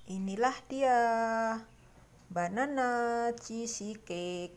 Inilah dia, banana cheesecake.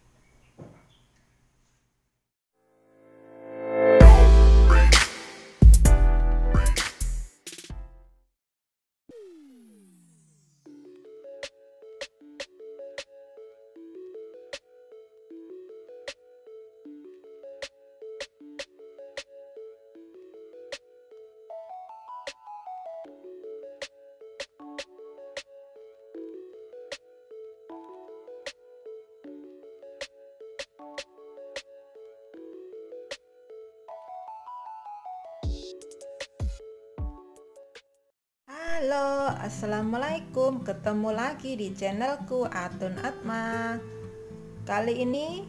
Halo, assalamualaikum. Ketemu lagi di channelku Atun Atma. Kali ini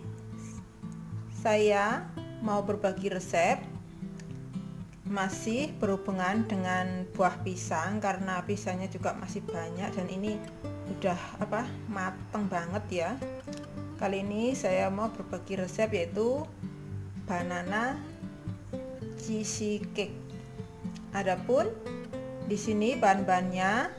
saya mau berbagi resep masih berhubungan dengan buah pisang, karena pisangnya juga masih banyak dan ini udah mateng banget ya. Kali ini saya mau berbagi resep yaitu banana cheesecake. Adapun di sini bahan-bahannya,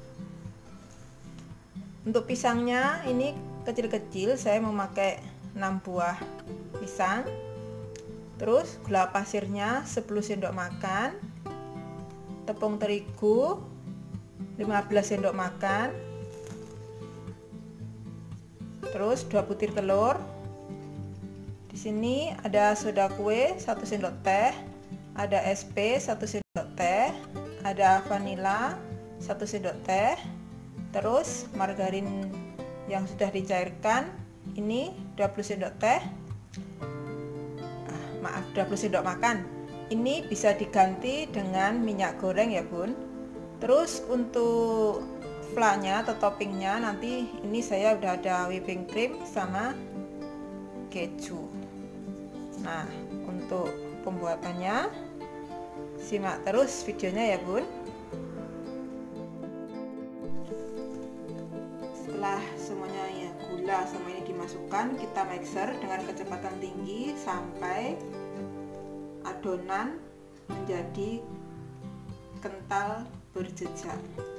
untuk pisangnya ini kecil-kecil, saya memakai 6 buah pisang. Terus gula pasirnya 10 sendok makan, tepung terigu 15 sendok makan, terus 2 butir telur. Di sini ada soda kue 1 sendok teh, ada SP 1 sendok teh, ada vanila 1 sendok teh, terus margarin yang sudah dicairkan ini 20 sendok teh, 20 sendok makan. Ini bisa diganti dengan minyak goreng ya bun. Terus untuk flanya atau toppingnya nanti ini saya udah ada whipping cream sama keju. Nah, untuk pembuatannya simak terus videonya ya bun. Setelah semuanya ya, gula sama ini dimasukkan, kita mixer dengan kecepatan tinggi sampai adonan menjadi kental berjejak.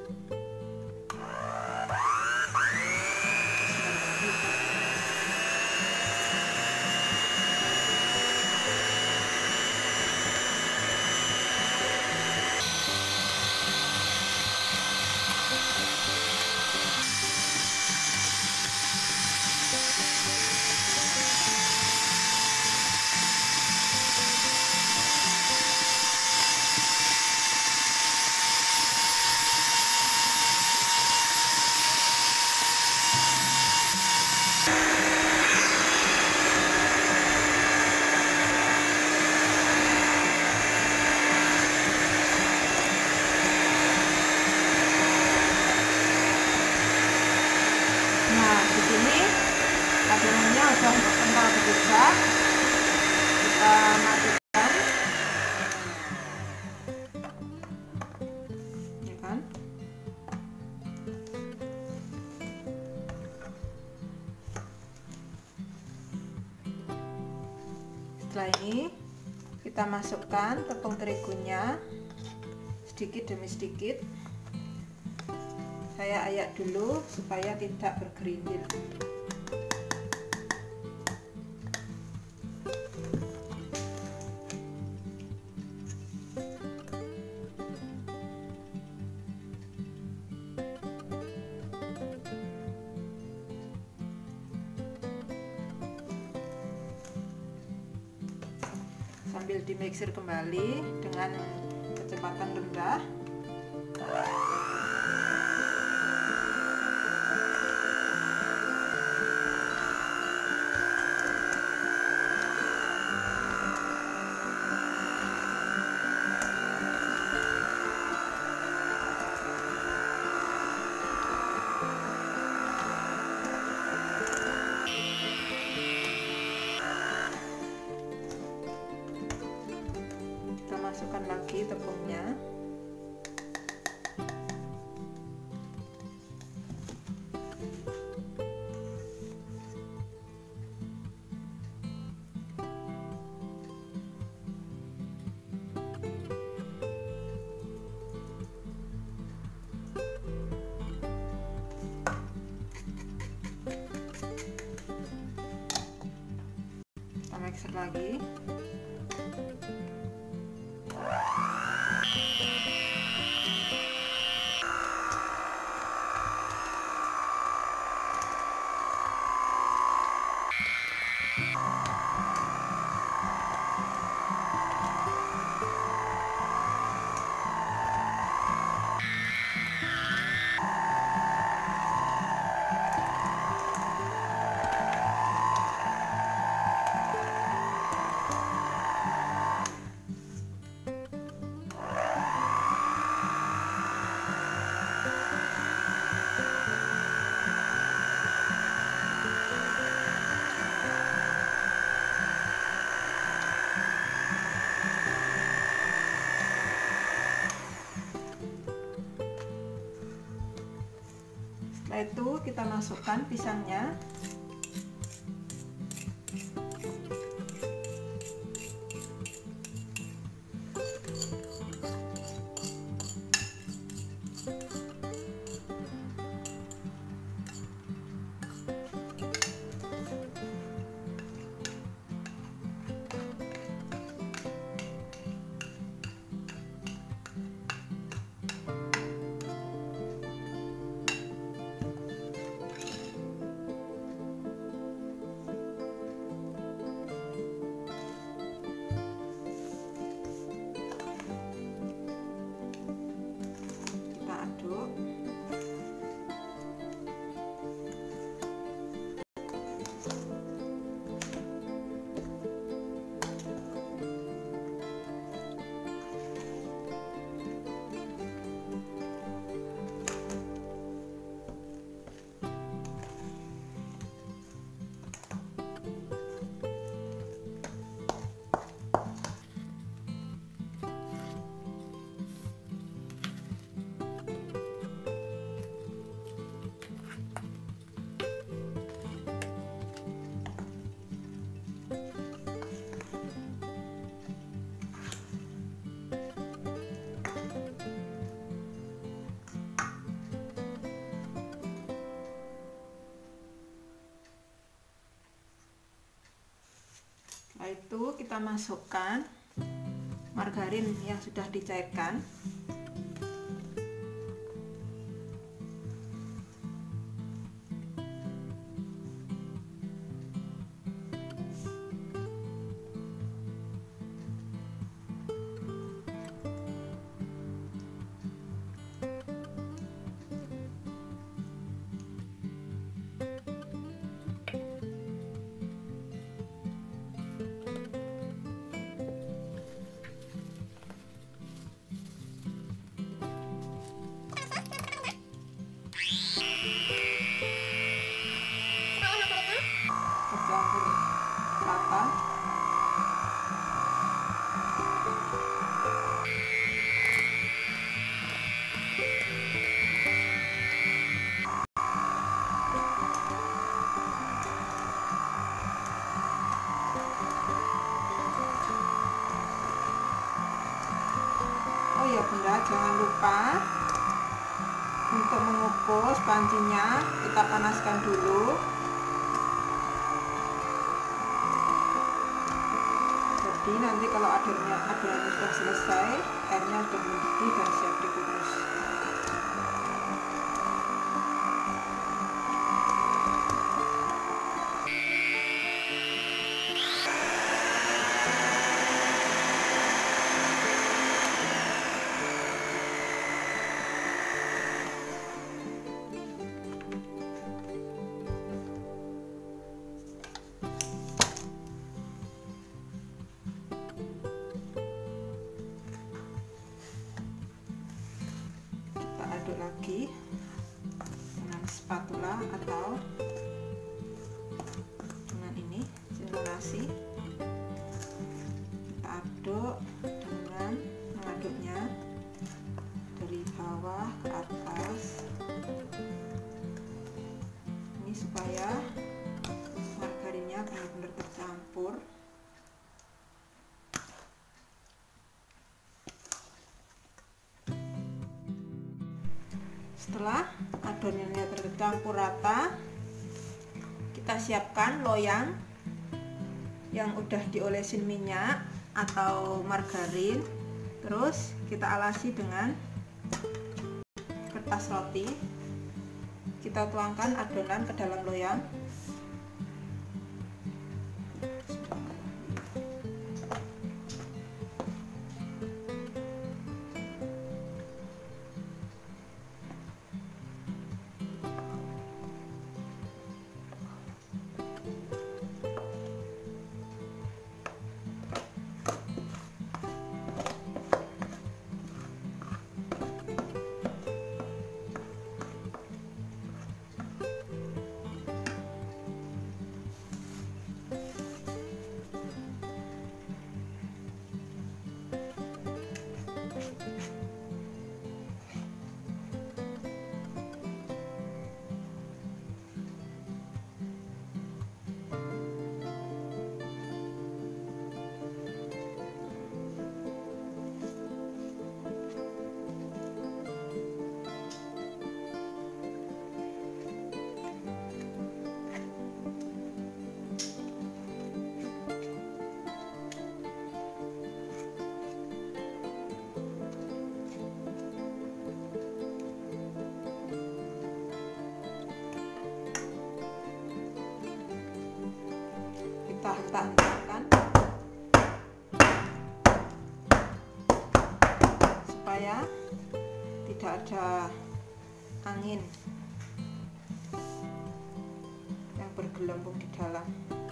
Nah, di sini adonannya sudah kental berjejak. Kita matikan, ya kan? Setelah ini kita masukkan tepung terigunya sedikit demi sedikit. Saya ayak dulu supaya tidak bergerindil. Sambil dimixer kembali dengan kecepatan rendah. Masukkan lagi tepungnya. geser lagi. Setelah itu kita masukkan pisangnya. Setelah itu kita masukkan margarin yang sudah dicairkan. Campur rata. Oh ya Bunda, jangan lupa untuk mengukus pancinya kita panaskan dulu. Jadi nanti kalau adonannya sudah selesai, airnya sudah mendidih dan siap dikukus. Aduk lagi dengan spatula atau dengan ini simulasi. Kita aduk dengan mengaduknya dari bawah ke atas, ini supaya margarinnya benar-benar tercampur. Setelah adonannya tercampur rata, kita siapkan loyang. yang udah diolesin minyak atau margarin, terus kita alasi dengan kertas roti. Kita tuangkan adonan ke dalam loyang. Kita hentak-hentakkan supaya tidak ada angin yang bergelembung di dalam.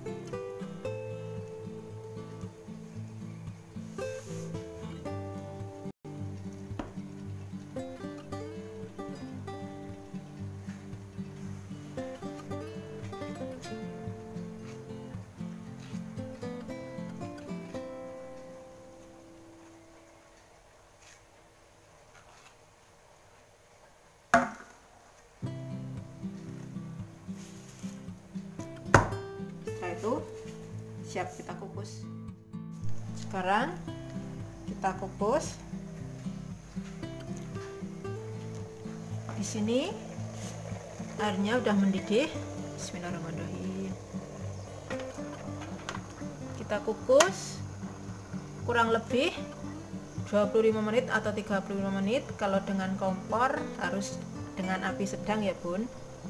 Itu siap kita kukus. Sekarang kita kukus. Di sini airnya udah mendidih. Bismillahirrahmanirrahim. Kita kukus kurang lebih 25 menit atau 35 menit. Kalau dengan kompor harus dengan api sedang ya Bun.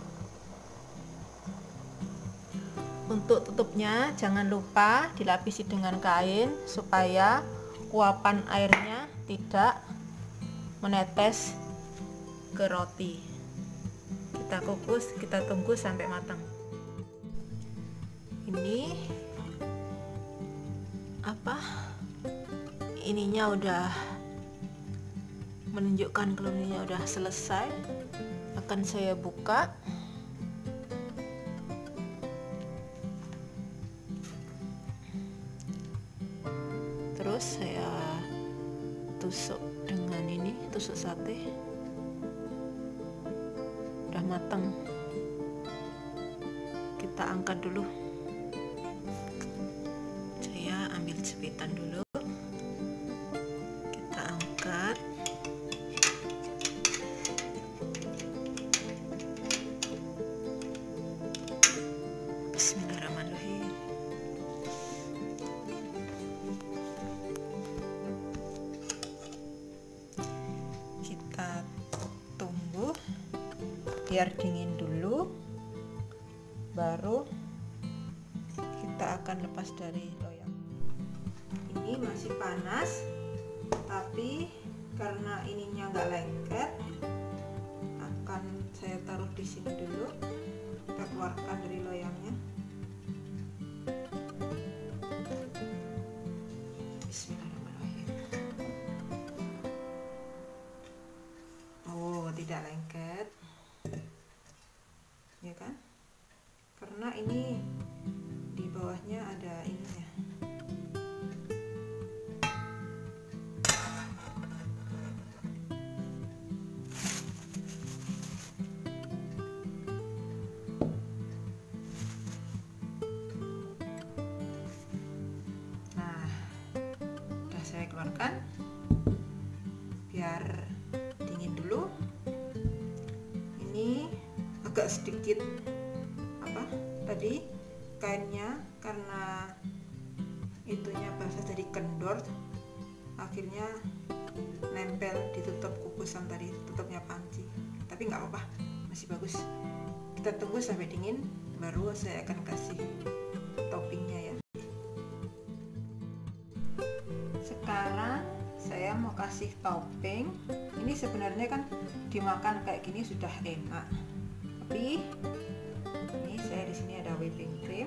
Untuk tutupnya jangan lupa dilapisi dengan kain supaya uapan airnya tidak menetes ke roti. Kita kukus, kita tunggu sampai matang. Ini ininya udah menunjukkan kalau ininya udah selesai. Akan saya buka. Terus saya tusuk dengan ini, tusuk sate. Udah matang. Kita angkat dulu. Saya ambil jepitan dulu. Kita angkat. Bismillahirrahmanirrahim. Biar dingin dulu, baru kita akan lepas dari loyang. Ini masih panas, tapi karena ininya nggak lengket, akan saya taruh di sini dulu. Kita keluarkan dari loyangnya. Bismillahirrahmanirrahim. Oh, tidak lengket. Ya kan, karena ini di bawahnya ada ininya. Nah, udah saya keluarkan biar dingin dulu. Ini agak sedikit tadi kainnya karena itunya basah jadi kendor, akhirnya nempel ditutup kukusan tadi, tutupnya panci. Tapi nggak apa-apa, masih bagus. Kita tunggu sampai dingin, baru saya akan kasih toppingnya ya. Sekarang saya mau kasih topping. Ini sebenarnya kan dimakan kayak gini sudah enak, tapi ini saya di sini ada whipping cream.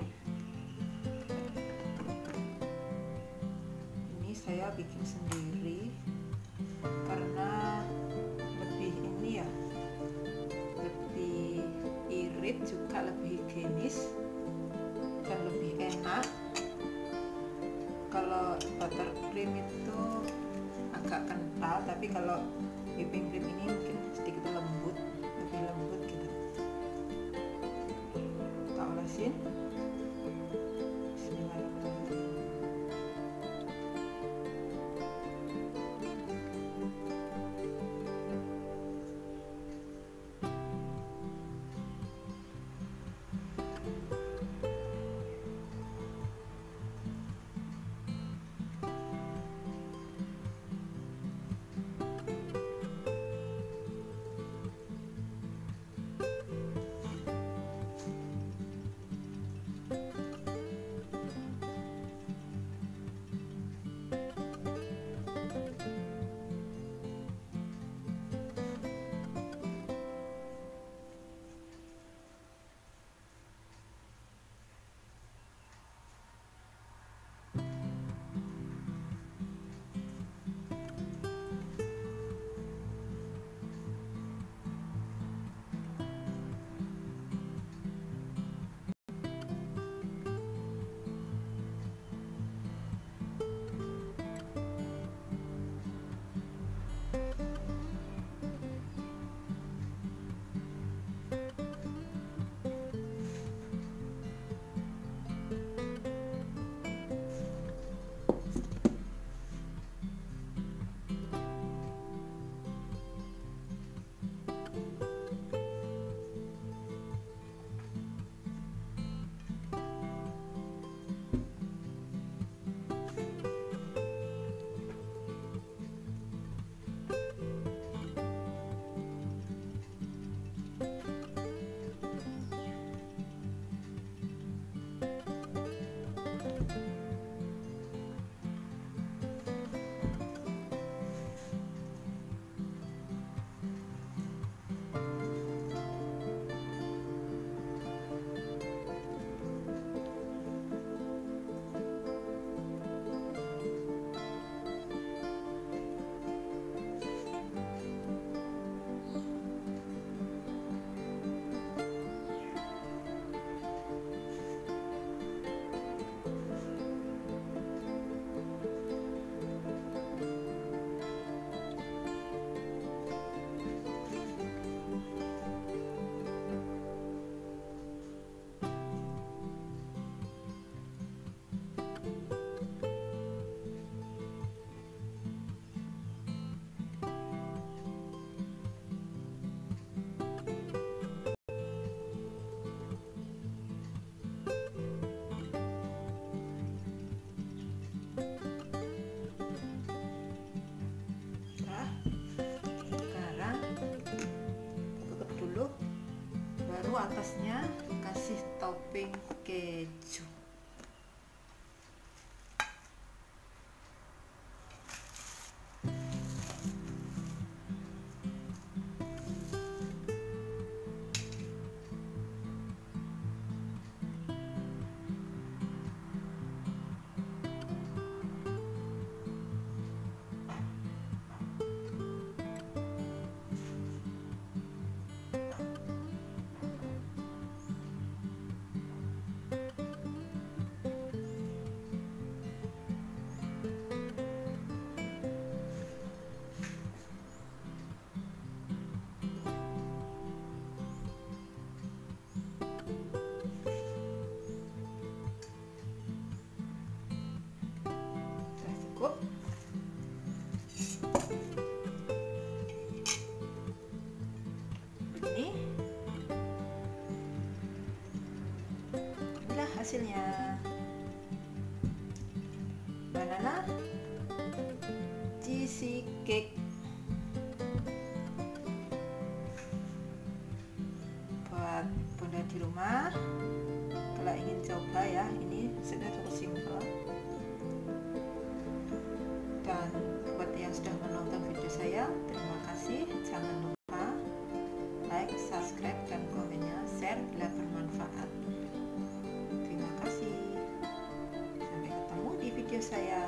Ini saya bikin sendiri karena lebih ini ya, lebih irit, juga lebih higienis dan lebih enak. Kalau buttercream itu agak kental, tapi kalau whipping cream ini mungkin sedikit lembut, lebih lembut gitu. Kita olesin. Bismillahirrahmanirrahim. Atasnya kasih topping keju. Inilah hasilnya. banana cheesy cake. Buat bunda di rumah kalau ingin coba ya, ini sudah cukup simpel. Dan buat yang sudah menonton video saya, terima kasih. Jangan lupa like, subscribe, dan komennya, share bila bermanfaat. Terima kasih. Sampai ketemu di video saya.